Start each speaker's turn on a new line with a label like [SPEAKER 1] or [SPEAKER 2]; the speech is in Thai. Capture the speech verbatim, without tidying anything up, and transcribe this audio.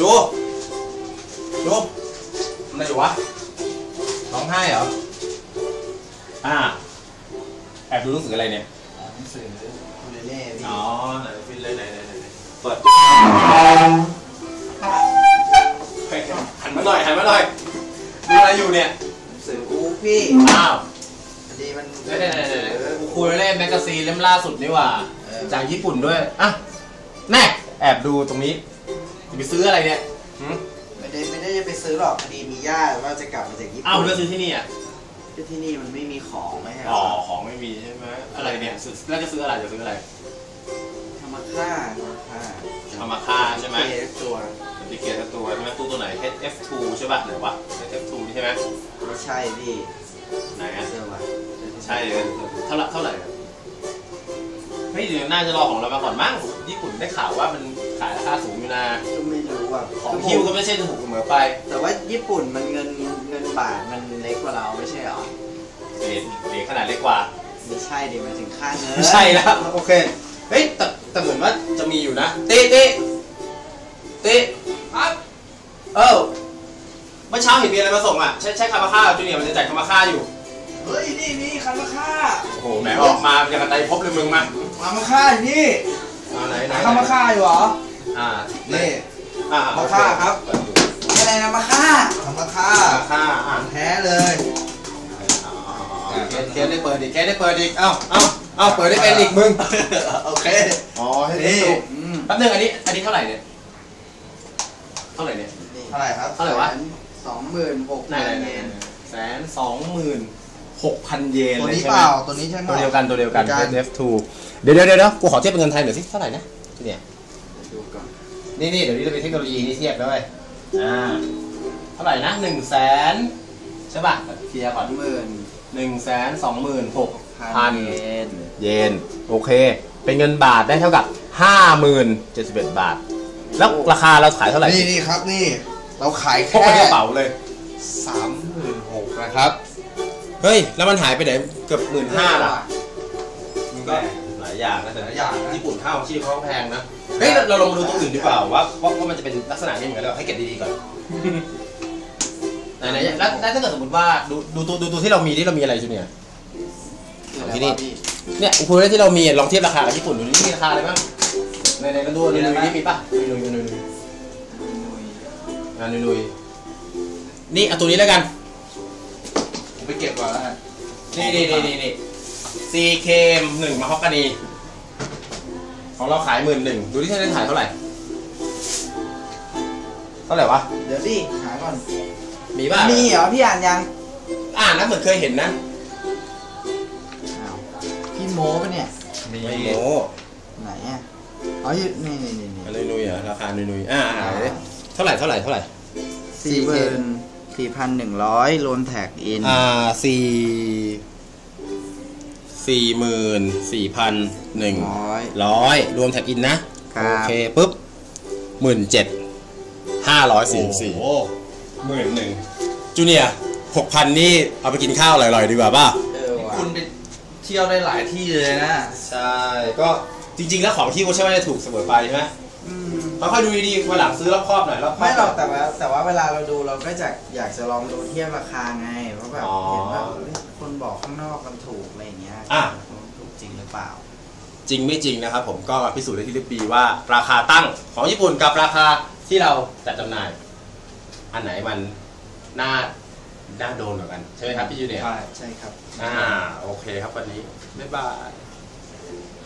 [SPEAKER 1] จูจูอะไรอยู่วะร้องไห้เหรออ่าแอบดูหนังสืออะไรเนี่ย
[SPEAKER 2] หนังสือคูเลเล่
[SPEAKER 1] อ๋อไหนฟินเลยไหนไหนไหนเปิดหันมาหน่อยหันมาหน่อยดูอะไรอยู่เนี่ย
[SPEAKER 2] หนังสืออูพี่
[SPEAKER 1] อ้าว
[SPEAKER 2] ดีมัน
[SPEAKER 1] คูเลเล่แมกกาซีนเล่มล่าสุดนี่ว่าจากญี่ปุ่นด้วยอ่ะแน่แอบดูตรงนี้จะไปซื้ออะไรเนี่ย
[SPEAKER 2] ไม่ได้ไม่ได้จะไปซื้อหรอกพอดีมีญาติว่าจะกลับมาจากญี่ปุ่น
[SPEAKER 1] อ้าวแล้วซื้อที่นี่อ่ะ
[SPEAKER 2] ที่ที่นี่มันไม่มีของไม่ใช่
[SPEAKER 1] อ๋อของไม่มีใช่ไหมอะไรเนี่ยแล้วจะซื้ออะไรจะซื้ออะไร
[SPEAKER 2] ธรรมค่า
[SPEAKER 1] ธรรมค่าใช่ไหม
[SPEAKER 2] เอฟตัว
[SPEAKER 1] ติเกตตัวใช่ไหมตู้ตัวไหน เอช เอฟ ทู ใช่ป่ะไหนวะ เอช เอฟ ทู นี่ใช่ไหม
[SPEAKER 2] ไม่ใช่พี่
[SPEAKER 1] ไหนอ่ะ
[SPEAKER 2] เจอวะ
[SPEAKER 1] ใช่เลยเท่าไหร่เท่าไหร่เฮ้ยเดี๋ยวน่าจะรอของเรามาก่อนมั้งญี่ปุ่นได้ข่าวว่ามันขายราคาสูงอยู่นะ
[SPEAKER 2] ก็ไม่รู้ว่า
[SPEAKER 1] ของคิวก็ไม่ใช่ถูกเสมอไป
[SPEAKER 2] แต่ว่าญี่ปุ่นมันเงินเงินบาทมันเล็กกว่าเราไม่ใช่หรอ
[SPEAKER 1] เหรียญเหรียญขนาดเล็กกว่า
[SPEAKER 2] ไม่ใช่ดิมันถึงค่าเงิน
[SPEAKER 1] ไม่ใช่แล้วโอเคเฮ้ยแต่แต่เหมือนว่าจะมีอยู่นะตีตีตีครับเออเมื่อเช้าเห็นมีอะไรมาส่งอ่ะใช่ใช่คามาค่าจูเนียร์มันจะจ่ายคามาค่าอยู่
[SPEAKER 2] เฮ้ยนี่นี่คามาค่า
[SPEAKER 1] โอ้โหแหมออกมาอย่างกระไตพบเลยมึงมา
[SPEAKER 2] คามาค่านี่
[SPEAKER 1] ไหนไหน
[SPEAKER 2] คามาค่าอยู่เหรอ
[SPEAKER 1] อ่า
[SPEAKER 2] นี่
[SPEAKER 1] อ่า
[SPEAKER 2] มาค่าครับอะไรนะมาค่ามาค่า
[SPEAKER 1] มาค่าอ่า
[SPEAKER 2] แท้เลย
[SPEAKER 1] แกได้เปิดอีกแกได้เปิดอีกเอ้าเอ้าเอ้าเปิดได้เป็นอีกมึง
[SPEAKER 2] โอเค
[SPEAKER 1] อ๋อให้ดูแป๊บนึงอันนี้อันนี้เท่าไหร่เนี่ยเท่าไหร่เนี่ย
[SPEAKER 2] เท่าไหร่ครับ
[SPEAKER 1] เท่าไหร่วะ
[SPEAKER 2] สองหมื่นหกพันเยน
[SPEAKER 1] แสนสองหมื่นหกพันเยน
[SPEAKER 2] ตัวนี้เปล่าตัวนี้ใช่ไหม
[SPEAKER 1] ตัวเดียวกันตัวเดียวกัน เอฟ ทู เดี๋ยวเดี๋ยวเดี๋ยวกูขอเทียบเป็นเงินไทยหน่อยสิเท่าไหร่นะที่เนี่ย
[SPEAKER 2] ดูก่อน
[SPEAKER 1] นี่นี่เดี๋ยวนี้เรามีเทคโนโลยีนี่เทียบด้วยอ่าเท่าไหร่นะหนึ่งแสนใช่ป่ะ
[SPEAKER 2] เทียบก่อนหมื่น
[SPEAKER 1] หนึ่งแสนสองหมื่นหกพัน
[SPEAKER 2] เยน
[SPEAKER 1] เยนโอเคเป็นเงินบาทได้เท่ากับห้าหมื่นเจ็ดสิบเอ็ดบาทแล้วราคาเราขายเท่าไหร่
[SPEAKER 2] นี่นี่ครับนี่เราขายแค่
[SPEAKER 1] พกกระเป๋าเลย
[SPEAKER 2] สามหมื่นหกนะครับ
[SPEAKER 1] เฮ้ยแล้วมันหายไปไหนเกือบหมื่นห้าละมันก็หลายอย่างนะแต่ละอย่างญี่ปุ่นค่าของชีพเขาแพงนะเฮ้ยเราลองมาดูตัวอื่นดีกว่าว่าว่ามันจะเป็นลักษณะนี้เหมือนกันเราให้เก็บดีๆก่อนไหนๆแล้วถ้าเกิดสมมติว่าดูดูตัวดูตัวที่เรามีที่เรามีอะไรจูเนียร์ที่นี่เนี่ยอุปกรณ์ที่เรามีลองเทียบราคากับญี่ปุ่นดูนี่มีราคาอะไรบ้างในในกันดูนุยนุยนี่มีป่ะนุยนุยนุยนุยงานนุยนุยนี่เอาตัวนี้แล้วกัน
[SPEAKER 2] ผมไปเก็บก่อนแล้ว
[SPEAKER 1] นี่นี่นี่นี่นี่ซีเคมหนึ่งมาฮอกกานีของเราขายหมื่นหนึ่งดูที่ใช้ได้ขายเท่าไหร่เท่าไหร่วะ
[SPEAKER 2] เดี๋ยวดิหาก่อน
[SPEAKER 1] มีป่ะ
[SPEAKER 2] มีเหรอพี่อ่านยัง
[SPEAKER 1] อ่านนะเหมือนเคยเห็นนะ
[SPEAKER 2] พี่โม้ปะเนี่ย
[SPEAKER 1] มีโม้
[SPEAKER 2] ไหนอ่ะอ๋อนี่นี่นี่นี่
[SPEAKER 1] อะไรนุยอ่ะราคานุยนุยอ่าเท่าไหร่เท่าไหร่เท่าไหร่
[SPEAKER 2] สี่หมื่นสี่พันหนึ่งร้อยรวมแท็กอิน
[SPEAKER 1] อ่าสี่สี่หมื่นสี่พันหนึ่งร้อยรวมแท็กอินนะโอเคปุ๊บหมื่นเจ็ดห้าร้อยสี่สี่โอ้หมื่นหนึ่งจูเนียร์หกพันนี่เอาไปกินข้าวอร่อยๆดีกว่าป่ะ
[SPEAKER 2] คุณไปเที่ยวได้หลายที่เลยนะ
[SPEAKER 1] ใช่ก็จริงๆแล้วของที่เขาใช่ไหมจะถูกเสมอไปใช่ไหมค่อยๆดูดีๆวันหลังซื้อรอบครอบหน่อยรอบ
[SPEAKER 2] ไม่หรอกแต่ว่าแต่ว่าเวลาเราดูเราก็จะอยากจะลองดูเทียบราคาไงเพราะแบบเห็นว่าคนบอกข้างนอกมันถูกอะไรอย่างเงี้ย
[SPEAKER 1] อ่ะ
[SPEAKER 2] ถูกจริงหรือเปล่า
[SPEAKER 1] จริงไม่จริงนะครับผมก็พิสูจน์ได้ที่ลิปปีว่าราคาตั้งของญี่ปุ่นกับราคาที่เราจัดจำหน่ายอันไหนมันน่าน่าโดนกว่ากันใช่ไหมครับพี่ยูเนียร์
[SPEAKER 2] ใช่ใช่ครับ
[SPEAKER 1] อ่าโอเคครับวันนี้บ๊ายบาย